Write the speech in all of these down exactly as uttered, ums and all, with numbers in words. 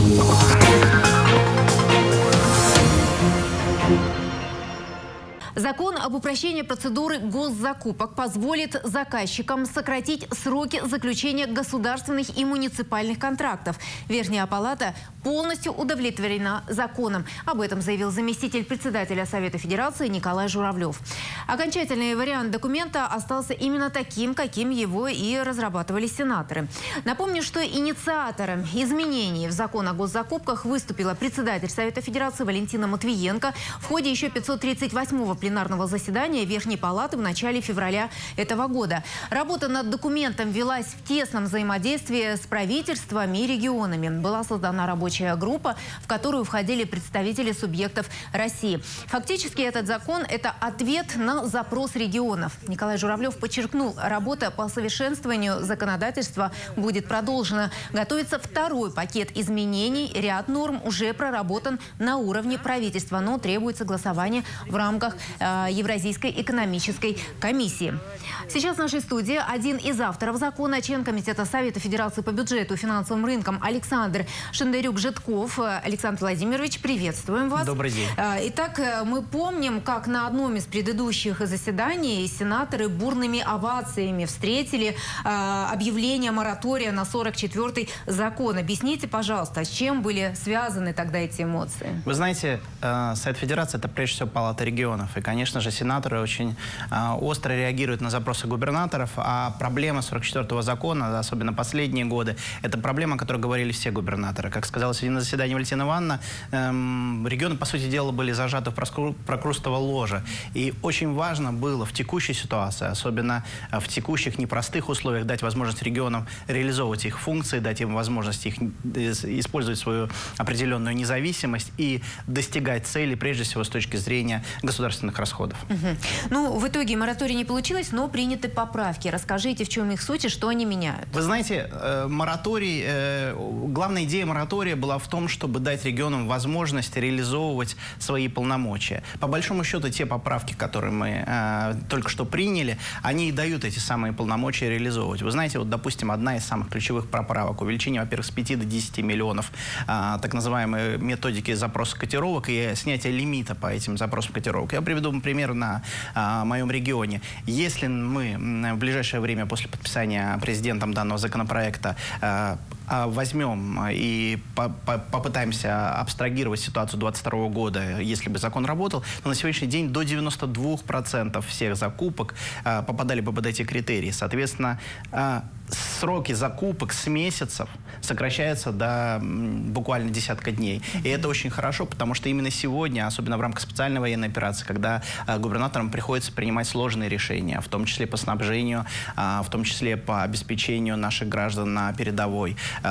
Закон об упрощении процедуры госзакупок позволит заказчикам сократить сроки заключения государственных и муниципальных контрактов. Верхняя палата полностью удовлетворена законом. Об этом заявил заместитель председателя Совета Федерации Николай Журавлев. Окончательный вариант документа остался именно таким, каким его и разрабатывали сенаторы. Напомню, что инициатором изменений в закон о госзакупках выступила председатель Совета Федерации Валентина Матвиенко в ходе еще пятьсот тридцать восьмого пленарного заседания Верхней Палаты в начале февраля этого года. Работа над документом велась в тесном взаимодействии с правительством и регионами. Была создана рабочая группа, в которую входили представители субъектов России. Фактически этот закон – это ответ на запрос регионов. Николай Журавлев подчеркнул, работа по совершенствованию законодательства будет продолжена. Готовится второй пакет изменений. Ряд норм уже проработан на уровне правительства, но требует согласования в рамках э, Евразийской экономической комиссии. Сейчас в нашей студии один из авторов закона, член Комитета Совета Федерации по бюджету и финансовым рынкам Александр Шендерюк-Житков. Александр Владимирович, приветствуем вас. Добрый день. Итак, мы помним, как на одном из предыдущих заседаний сенаторы бурными овациями встретили э, объявление моратория на сорок четвёртый закон. Объясните, пожалуйста, с чем были связаны тогда эти эмоции? Вы знаете, э, Совет Федерации – это прежде всего Палата регионов. И, конечно же, сенаторы очень э, остро реагируют на запросы губернаторов. А проблема сорок четвёртого закона, особенно последние годы, это проблема, о которой говорили все губернаторы. Как сказала сегодня на заседании Валентина Ивановна, э, регионы, по сути дела, были зажаты в прокрустово ложе. И очень важно было в текущей ситуации, особенно в текущих непростых условиях, дать возможность регионам реализовывать их функции, дать им возможность их, использовать свою определенную независимость и достигать цели, прежде всего, с точки зрения государственных расходов. Угу. Ну, в итоге мораторий не получилось, но приняты поправки. Расскажите, в чем их суть и что они меняют? Вы знаете, э, мораторий, э, главная идея моратория была в том, чтобы дать регионам возможность реализовывать свои полномочия. По большому счету, те поправки, которые мы э, только что приняли, они и дают эти самые полномочия реализовывать. Вы знаете, вот, допустим, одна из самых ключевых поправок — увеличение, во-первых, с пяти до десяти миллионов э, так называемой методики запроса котировок и снятие лимита по этим запросам котировок. Я приведу пример на э, моем регионе. Если мы в ближайшее время после подписания президентом данного законопроекта э, возьмем и по по попытаемся абстрагировать ситуацию две тысячи двадцать второго года, если бы закон работал, то на сегодняшний день до девяноста двух процентов всех закупок а, попадали бы под эти критерии. Соответственно, а, сроки закупок с месяцев сокращаются до м, буквально десятка дней. И это очень хорошо, потому что именно сегодня, особенно в рамках специальной военной операции, когда а, губернаторам приходится принимать сложные решения, в том числе по снабжению, а, в том числе по обеспечению наших граждан на передовой,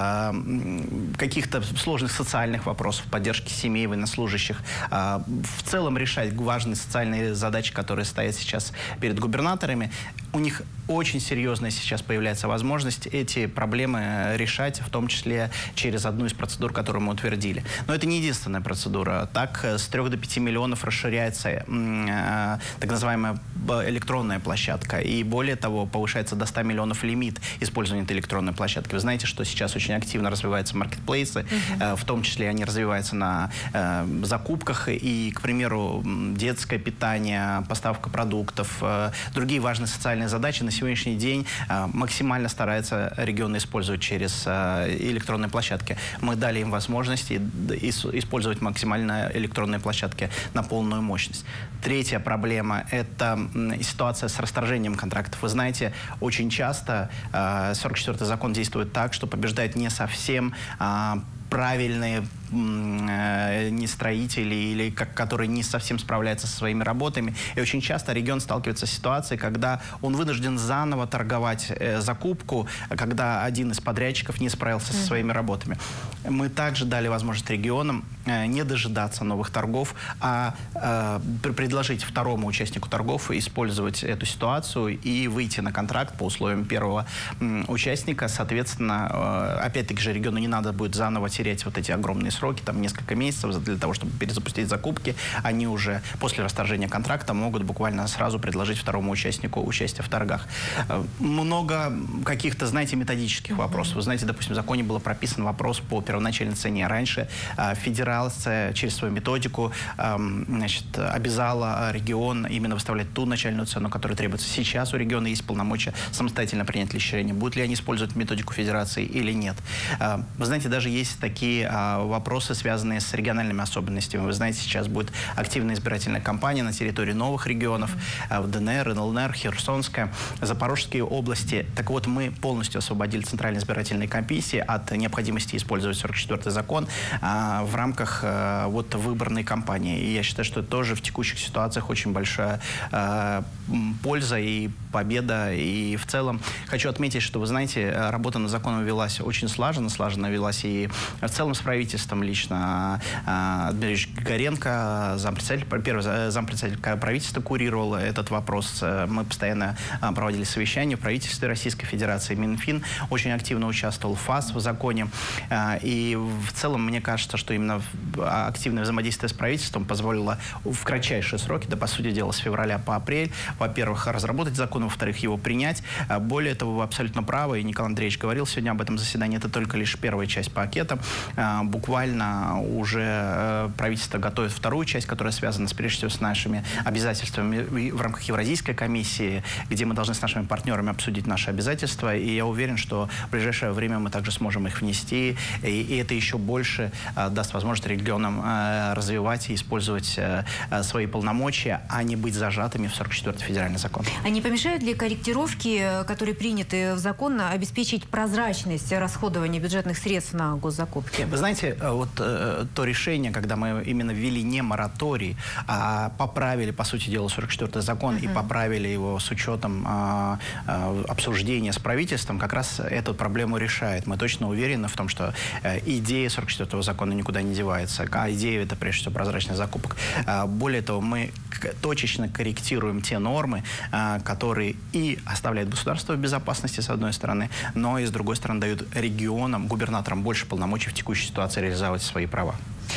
каких-то сложных социальных вопросов, поддержки семей военнослужащих, в целом решать важные социальные задачи, которые стоят сейчас перед губернаторами. У них очень серьезная сейчас появляется возможность эти проблемы решать, в том числе через одну из процедур, которую мы утвердили. Но это не единственная процедура. Так, с трёх до пяти миллионов расширяется э, так называемая электронная площадка. И более того, повышается до ста миллионов лимит использования этой электронной площадки. Вы знаете, что сейчас очень активно развиваются маркетплейсы, uh-huh. э, в том числе они развиваются на э, закупках. И, к примеру, детское питание, поставка продуктов, э, другие важные социальные задачи на сегодняшний день э, максимально стараются регионы использовать через э, электронные площадки. Мы дали им возможности использовать максимально электронные площадки на полную мощность. Третья проблема – это ситуация с расторжением контрактов. Вы знаете, очень часто э, сорок четвёртый закон действует так, что побеждает не совсем э, правильные не строители или как, которые не совсем справляются со своими работами. И очень часто регион сталкивается с ситуацией, когда он вынужден заново торговать э, закупку, когда один из подрядчиков не справился со своими работами. Мы также дали возможность регионам э, не дожидаться новых торгов, а э, предложить второму участнику торгов использовать эту ситуацию и выйти на контракт по условиям первого э, участника. Соответственно, э, опять-таки же региону не надо будет заново терять вот эти огромные сроки сроки, там несколько месяцев для того, чтобы перезапустить закупки, они уже после расторжения контракта могут буквально сразу предложить второму участнику участие в торгах. Много каких-то, знаете, методических вопросов. Вы знаете, допустим, в законе было прописан вопрос по первоначальной цене. Раньше федерация через свою методику, значит, обязала регион именно выставлять ту начальную цену, которая требуется. Сейчас у региона есть полномочия самостоятельно принять решение, будут ли они использовать методику федерации или нет. Вы знаете, даже есть такие вопросы, связанные с региональными особенностями. Вы знаете, сейчас будет активная избирательная кампания на территории новых регионов, в ДНР, эн эл эр, Херсонская, Запорожские области. Так вот, мы полностью освободили Центральной избирательной комиссии от необходимости использовать сорок четвёртый закон а, в рамках а, вот, выборной кампании. И я считаю, что это тоже в текущих ситуациях очень большая а, польза и победа. И в целом хочу отметить, что, вы знаете, работа над законом велась очень слаженно, слаженно велась и в целом с правительством лично. Дмитрий Григоренко, зампредседатель, первый зампредседатель правительства, курировал этот вопрос. Мы постоянно проводили совещания в правительстве Российской Федерации. Минфин очень активно участвовал, ФАС в законе. И в целом, мне кажется, что именно активное взаимодействие с правительством позволило в кратчайшие сроки, да, по сути дела, с февраля по апрель, во-первых, разработать закон, во-вторых, его принять. Более того, вы абсолютно правы, и Николай Андреевич говорил сегодня об этом заседании, это только лишь первая часть пакета. Буквально уже правительство готовит вторую часть, которая связана, прежде всего, с нашими обязательствами в рамках Евразийской комиссии, где мы должны с нашими партнерами обсудить наши обязательства. И я уверен, что в ближайшее время мы также сможем их внести. И, и это еще больше а, даст возможность регионам а, развивать и использовать а, свои полномочия, а не быть зажатыми в сорок четвёртый федеральный закон. А не помешают ли корректировки, которые приняты в закон, обеспечить прозрачность расходования бюджетных средств на госзакупки? Вы знаете, вот э, то решение, когда мы именно ввели не мораторий, а поправили, по сути дела, сорок четвёртый закон uh-huh. и поправили его с учетом э, э, обсуждения с правительством, как раз эту проблему решает. Мы точно уверены в том, что э, идея сорок четвёртого закона никуда не девается. А идея — это, прежде всего, прозрачность закупок. Э, более того, мы точечно корректируем те нормы, э, которые и оставляют государство в безопасности, с одной стороны, но и, с другой стороны, дают регионам, губернаторам больше полномочий в текущей ситуации реализовать свои права.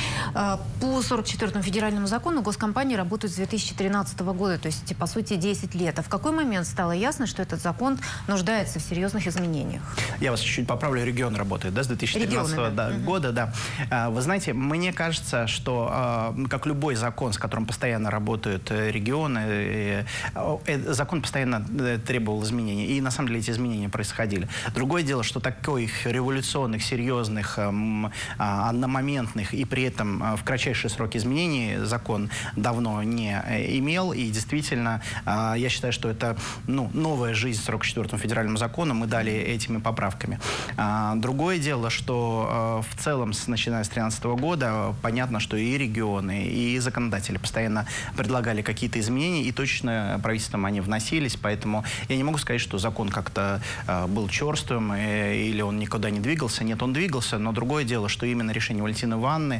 По сорок четвёртому федеральному закону госкомпании работают с две тысячи тринадцатого года, то есть, по сути, десять лет. А в какой момент стало ясно, что этот закон нуждается в серьезных изменениях? Я вас чуть-чуть поправлю, регион работает, да, с две тысячи тринадцатого Регионы, да. Да, угу. года, да. Вы знаете, мне кажется, что, как любой закон, с которым постоянно работают регионы, закон постоянно требовал изменений. И, на самом деле, эти изменения происходили. Другое дело, что таких революционных, серьезных, одномоментных и при этом в кратчайшие сроки изменений закон давно не имел. И действительно, я считаю, что это ну, новая жизнь сорок четвёртому федеральному закону мы дали этими поправками. Другое дело, что в целом, начиная с две тысячи тринадцатого года, понятно, что и регионы, и законодатели постоянно предлагали какие-то изменения, и точно правительством они вносились. Поэтому я не могу сказать, что закон как-то был черствым или он никуда не двигался. Нет, он двигался, но другое дело, что именно решение Валентины Ивановны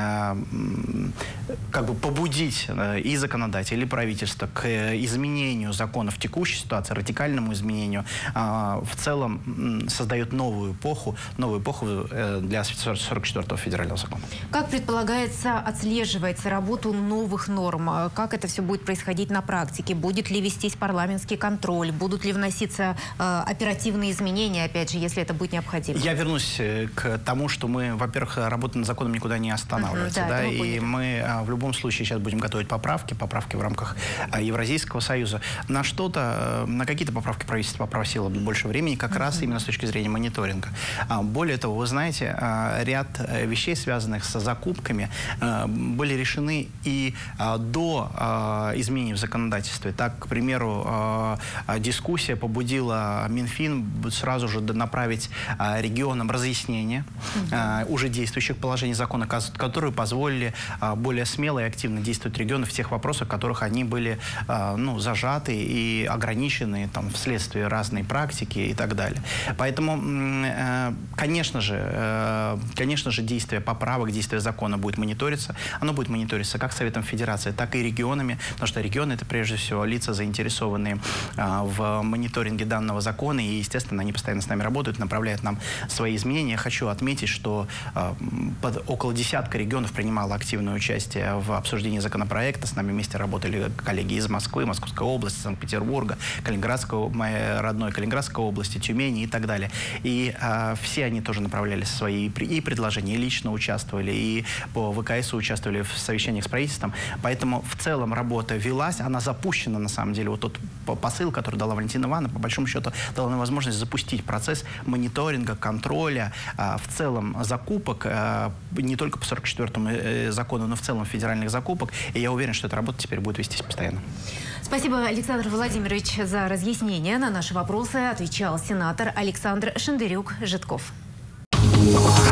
как бы побудить и законодателя, и правительство к изменению закона в текущей ситуации, радикальному изменению, в целом создает новую эпоху, новую эпоху для сорок четвёртого федерального закона. Как предполагается отслеживать работу новых норм? Как это все будет происходить на практике? Будет ли вестись парламентский контроль? Будут ли вноситься оперативные изменения, опять же, если это будет необходимо? Я вернусь к тому, что мы, во-первых, работа над законом никуда не останавливается. Uh-huh, да, да, и мы а, в любом случае сейчас будем готовить поправки, поправки в рамках а, Евразийского союза. На что-то, на какие-то поправки правительство попросило больше времени, как uh-huh. раз именно с точки зрения мониторинга. А, более того, вы знаете, а, ряд вещей, связанных с закупками, а, были решены и а, до а, изменений в законодательстве. Так, к примеру, а, а, дискуссия побудила Минфин сразу же направить а, регионам разъяснение uh-huh. а, уже действующих положений закона, которые которые позволили более смело и активно действовать регионы в тех вопросах, в которых они были ну, зажаты и ограничены там, вследствие разной практики и так далее. Поэтому, конечно же, конечно же, действие поправок, действие закона будет мониториться. Оно будет мониториться как Советом Федерации, так и регионами, потому что регионы — это прежде всего лица, заинтересованные в мониторинге данного закона, и, естественно, они постоянно с нами работают, направляют нам свои изменения. Хочу отметить, что под около десятка регионов принимало активное участие в обсуждении законопроекта. С нами вместе работали коллеги из Москвы, Московской области, Санкт-Петербурга, Калининградской, моей родной Калининградской области, Тюмени и так далее. И а, все они тоже направляли свои и предложения, и лично участвовали, и по ВКС участвовали в совещаниях с правительством. Поэтому в целом работа велась, она запущена на самом деле. Вот тот посыл, который дала Валентина Ивановна, по большому счету дала нам возможность запустить процесс мониторинга, контроля, а, в целом закупок, а, не только по сорок четвёртому э, закону, но в целом федеральных закупок. И я уверен, что эта работа теперь будет вестись постоянно. Спасибо, Александр Владимирович, за разъяснение. На наши вопросы отвечал сенатор Александр Шендерюк-Жидков.